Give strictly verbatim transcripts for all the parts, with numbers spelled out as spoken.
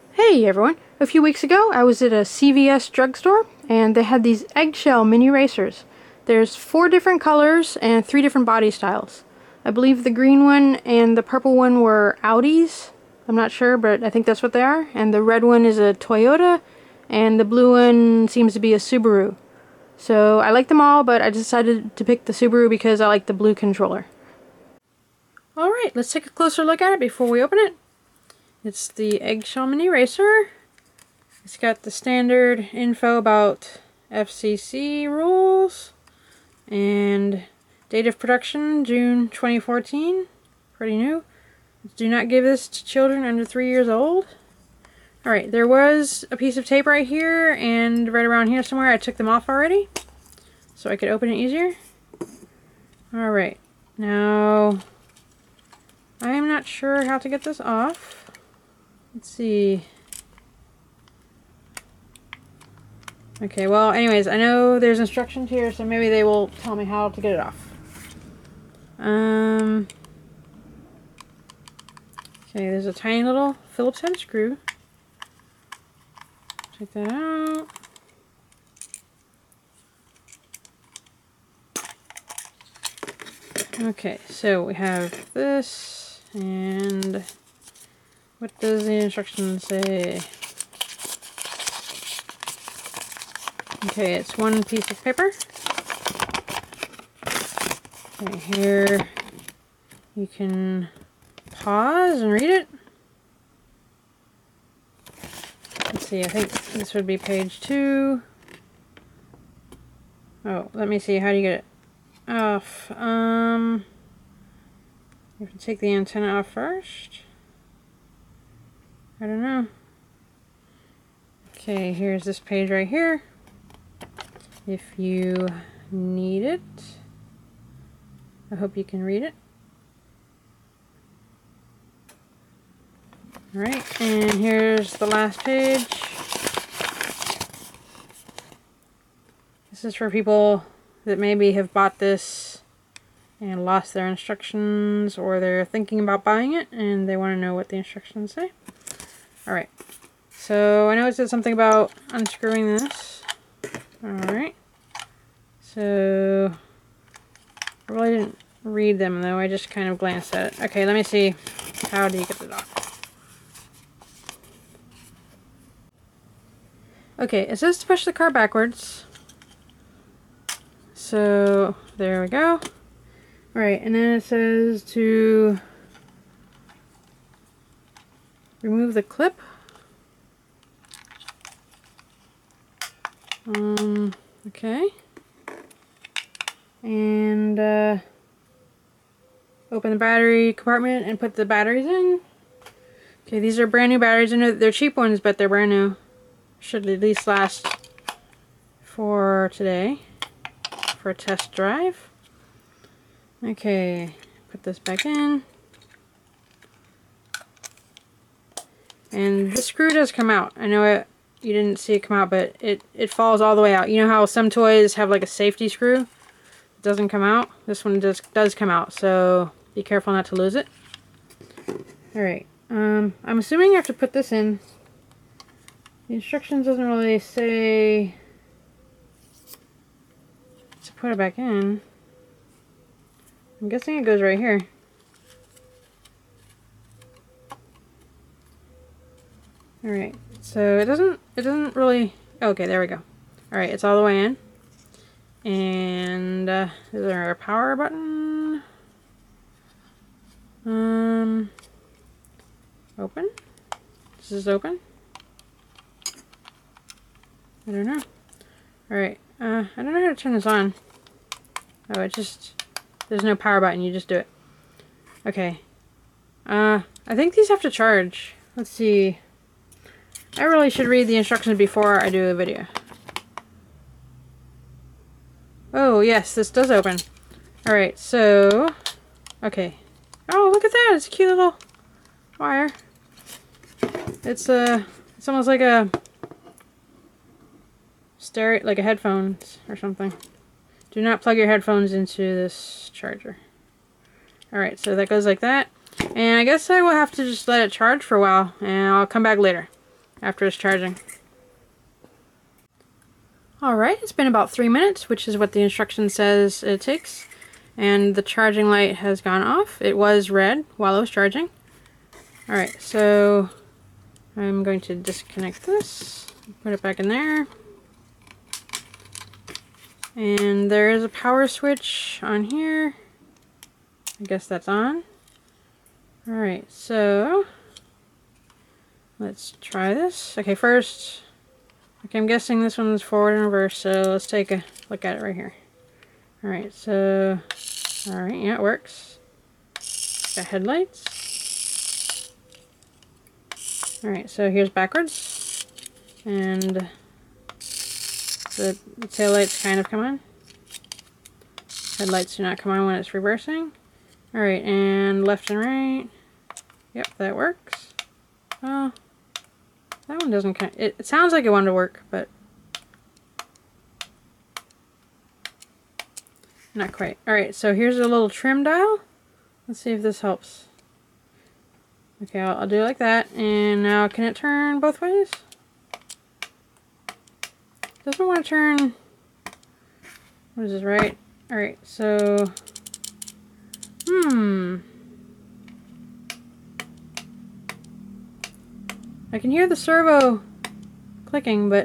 Hey everyone! A few weeks ago I was at a C V S drugstore and they had these eggshell mini racers. There's four different colors and three different body styles. I believe the green one and the purple one were Audis. I'm not sure, but I think that's what they are. And the red one is a Toyota and the blue one seems to be a Subaru. So I like them all, but I decided to pick the Subaru because I like the blue controller. Alright, let's take a closer look at it before we open it. It's the eggshell mini racer. It's got the standard info about F C C rules and date of production June twenty fourteen. Pretty new. Do not give this to children under three years old. Alright, there was a piece of tape right here and right around here somewhere. I took them off already so I could open it easier. Alright, now I am not sure how to get this off. Let's see. Okay, well, anyways, I know there's instructions here, so maybe they will tell me how to get it off. Um. Okay, there's a tiny little Phillips head screw. Check that out. Okay, so we have this, and what does the instructions say? Okay, it's one piece of paper. Okay, here you can pause and read it. Let's see, I think this would be page two. Oh, let me see, how do you get it off? Um, you have to take the antenna off first. I don't know. Okay, here's this page right here. If you need it, I hope you can read it. Alright, and here's the last page. This is for people that maybe have bought this and lost their instructions, or they're thinking about buying it and they want to know what the instructions say. Alright, so I know it said something about unscrewing this. Alright, so I really didn't read them though, I just kind of glanced at it. Okay, let me see, how do you get it off? Okay, it says to push the car backwards. So, there we go. Alright, and then it says to remove the clip. Um, okay. And uh, open the battery compartment and put the batteries in. Okay, these are brand new batteries. I know they're cheap ones, but they're brand new. Should at least last for today, for a test drive. Okay, put this back in. And the screw does come out. I know it, you didn't see it come out, but it, it falls all the way out. You know how some toys have like a safety screw? It doesn't come out. This one does, does come out, so be careful not to lose it. Alright, um, I'm assuming you have to put this in. The instructions doesn't really say to put it back in. I'm guessing it goes right here. Alright, so it doesn't, it doesn't really, okay, there we go. Alright, it's all the way in. And, uh, is there a power button? Um, open? This is open? I don't know. Alright, uh, I don't know how to turn this on. Oh, it just, there's no power button, you just do it. Okay. Uh, I think these have to charge. Let's see. I really should read the instructions before I do a video. Oh, yes, this does open. Alright, so, okay. Oh, look at that, it's a cute little wire. It's, uh, it's almost like a stereo, like a headphones or something. Do not plug your headphones into this charger. Alright, so that goes like that. And I guess I will have to just let it charge for a while, and I'll come back later. after it's charging. Alright, it's been about three minutes, which is what the instruction says it takes. And the charging light has gone off. It was red while it was charging. Alright, so I'm going to disconnect this, put it back in there. And there is a power switch on here. I guess that's on. Alright, so let's try this. Okay, first, okay, I'm guessing this one's forward and reverse, so let's take a look at it right here. Alright, so, alright, yeah, it works. Got headlights. Alright, so here's backwards. And the, the tail lights kind of come on. Headlights do not come on when it's reversing. Alright, and left and right. Yep, that works. Well, that one doesn't kind of, it, it sounds like it wanted to work, but not quite. Alright, so here's a little trim dial. Let's see if this helps. Okay, I'll, I'll do it like that. And now, can it turn both ways? Doesn't want to turn. What is this, right? Alright, so Hmm. I can hear the servo clicking, but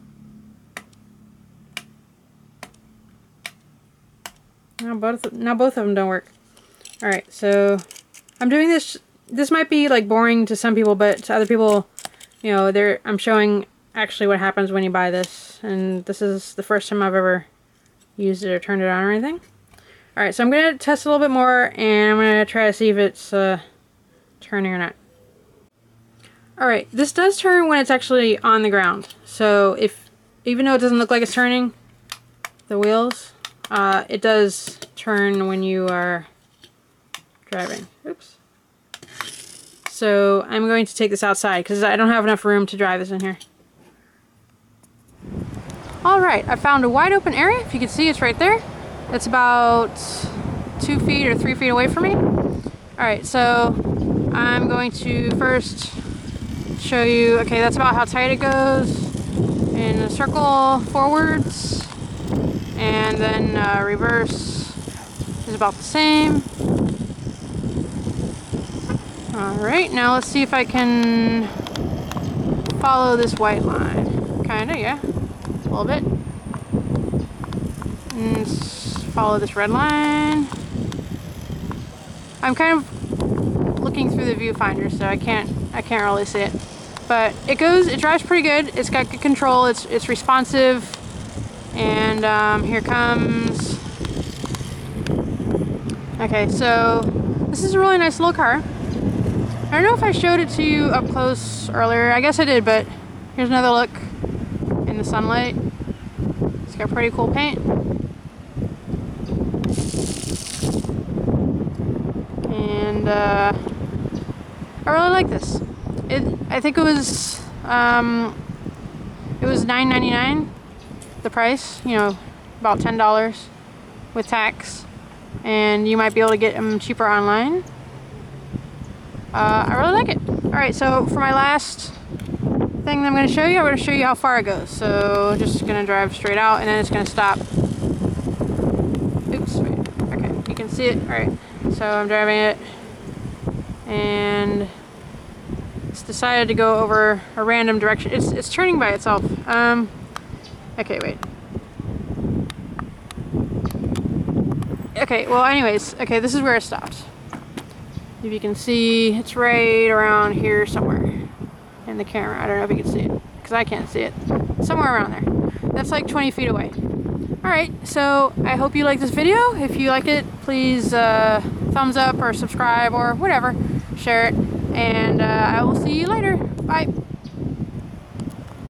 now both now both of them don't work. All right, so I'm doing this. This might be like boring to some people, but to other people, you know, they're I'm showing actually what happens when you buy this, and this is the first time I've ever used it or turned it on or anything. Alright, so I'm going to test a little bit more, and I'm going to try to see if it's uh, turning or not. Alright, this does turn when it's actually on the ground. So if, even though it doesn't look like it's turning, the wheels, uh, it does turn when you are driving. Oops. So I'm going to take this outside, because I don't have enough room to drive this in here. Alright, I found a wide open area. If you can see, it's right there. It's about two feet or three feet away from me. Alright, so I'm going to first show you, okay, that's about how tight it goes in a circle forwards, and then uh, reverse is about the same. Alright, now let's see if I can follow this white line. Kinda, yeah, a little bit. And follow this red line. I'm kind of looking through the viewfinder, so I can't I can't really see it. But it goes, it drives pretty good. It's got good control. It's it's responsive. And um, here comes. Okay, so this is a really nice little car. I don't know if I showed it to you up close earlier. I guess I did, but here's another look in the sunlight. It's got pretty cool paint. And uh, I really like this. It, I think it was um, it was nine ninety-nine, the price. You know, about ten dollars with tax, and you might be able to get them cheaper online. Uh, I really like it. All right, so for my last thing that I'm going to show you, I'm going to show you how far it goes. So just going to drive straight out, and then it's going to stop. Oops, wait. Okay, you can see it. All right. So I'm driving it, and it's decided to go over a random direction. It's it's turning by itself. Um, okay, wait. Okay, well, anyways, okay, this is where it stops. If you can see, it's right around here somewhere in the camera. I don't know if you can see it, because I can't see it. Somewhere around there. That's like twenty feet away. Alright, so I hope you like this video. If you like it, please uh, thumbs up or subscribe or whatever. Share it. And uh, I will see you later. Bye.